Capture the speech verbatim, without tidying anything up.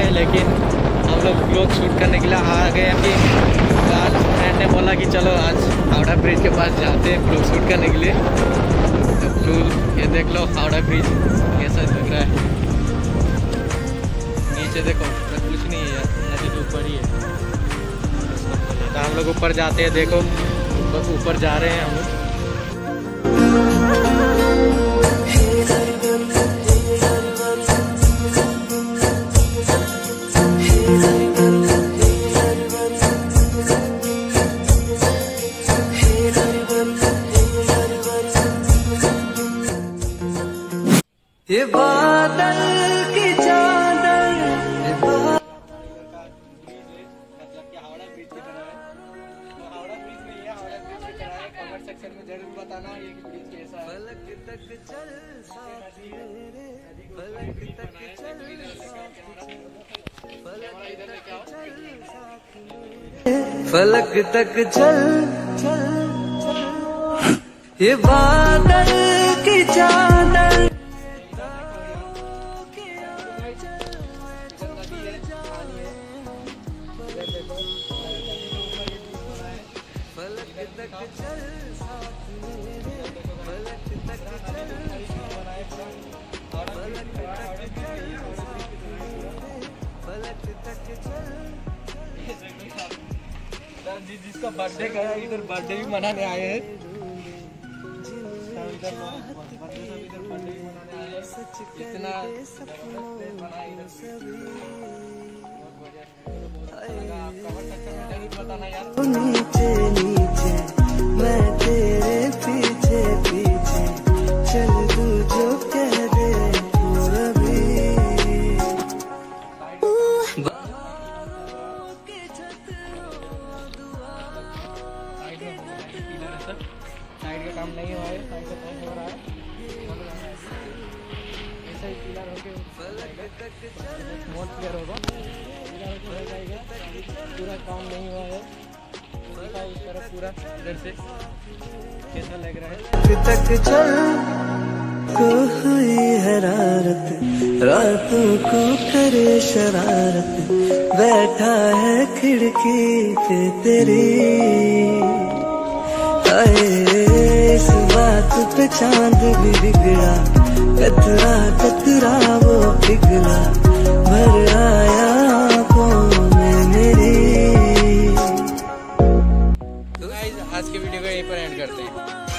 है, लेकिन हम लोग ब्लॉग शूट करने के लिए आ गए हैं। कि आज फ्रेंड ने बोला कि चलो आज हावड़ा ब्रिज के पास जाते हैं ब्लॉग शूट करने के लिए। तो ये देख लो हावड़ा ब्रिज कैसा दिख रहा है। नीचे देखो कुछ नहीं है, नदी के ऊपर ही है। तो हम लोग ऊपर जाते हैं, देखो ऊपर जा रहे हैं हम लोग। ये बादल की चादर मतलब कि हावड़ा ब्रिज की तरह है। तो हावड़ा ब्रिज में ये हावड़ा ब्रिज की तरह है। कमेंट सेक्शन में जरूर बताना ये ब्रिज कैसा है। फलक तक चल साथ मेरे, फलक तक चल फलक तक चल चल ये बादल की चादर जिसका बर्थडे का है इधर बर्थडे भी मनाने आए हैं। इतना बताना यार। नीचे नीचे मैं तेरे पीछे पीछे चल तू जो कह दे तू अभी। साइड का काम नहीं हुआ है, साइड का काम हो रहा है। ऐसा ही पिलर होके बहुत क्लियर होगा। पूरा काम नहीं हुआ है, इस तरफ पूरा इधर से कैसा लग रहा है। तक चल को हुई हरारत, रातों को करे शरारत, बैठा है खिड़की पे तेरी। आए इस बात पे चांद भी बिगड़ा, कतरा कतरा वो पिघला, भर आया आंखों में मेरी। तो गाइस आज के वीडियो को यहीं पर एंड करते हैं।